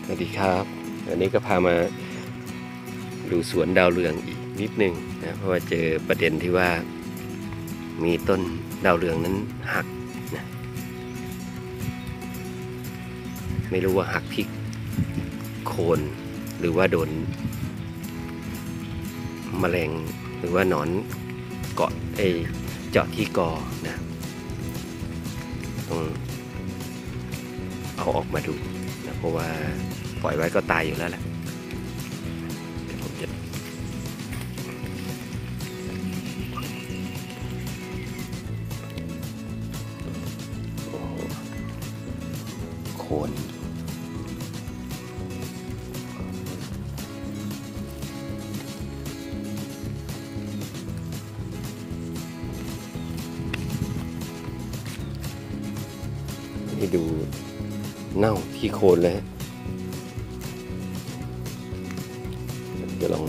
สวัสดีครับวันนี้ก็พามาดูสวนดาวเรืองอีกนิดนึงนะเพราะว่าเจอประเด็นที่ว่ามีต้นดาวเรืองนั้นหักนะไม่รู้ว่าหักที่โคนหรือว่าโดนแมลงหรือว่าหนอนเกาะเจาะที่กอนะต้องเอาออกมาดูนะเพราะว่าปล่อยไว้ก็ตายอยู่แล้วแหละเดี๋ยวผมจะโอ้โหโคนให้ดูเน่าที่โคนเลยจะลอง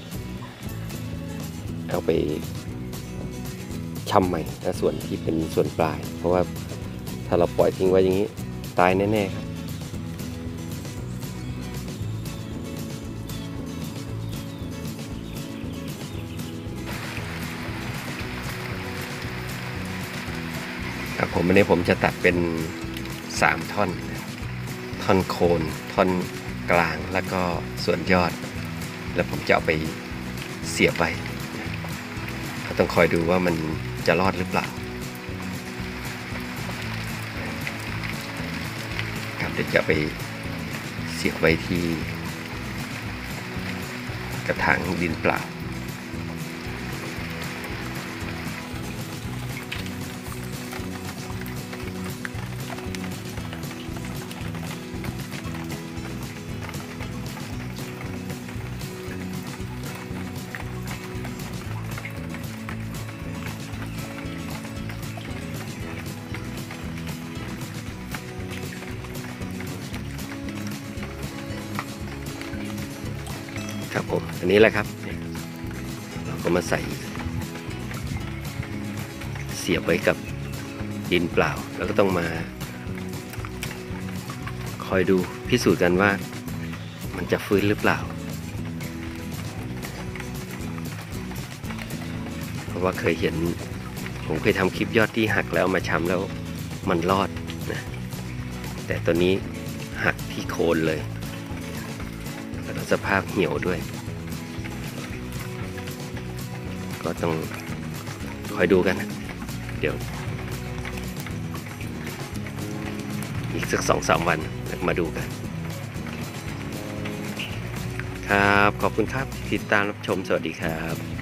เอาไปชำใหม่นะส่วนที่เป็นส่วนปลายเพราะว่าถ้าเราปล่อยทิ้งไว้อย่างนี้ตายแน่ๆครับผมวันนี้ผมจะตัดเป็น3ท่อนท่อนโคนท่อนกลางแล้วก็ส่วนยอดแล้วผมจะเอาไปเสียบไปก็ต้องคอยดูว่ามันจะรอดหรือเปล่าครับเดี๋ยวจะไปเสียบไว้ที่กระถางดินเปล่าครับผมอันนี้แหละครับเราก็มาใส่เสียบไว้กับดินเปล่าแล้วก็ต้องมาคอยดูพิสูจน์กันว่ามันจะฟื้นหรือเปล่าเพราะว่าเคยเห็นผมเคยทำคลิปยอดที่หักแล้วมาชำแล้วมันรอดนะแต่ตัวนี้หักที่โคนเลยแล้วสภาพเหี่ยวด้วยก็ต้องคอยดูกันนะเดี๋ยวอีกสัก2-3 วันมาดูกันครับขอบคุณครับติดตามรับชมสวัสดีครับ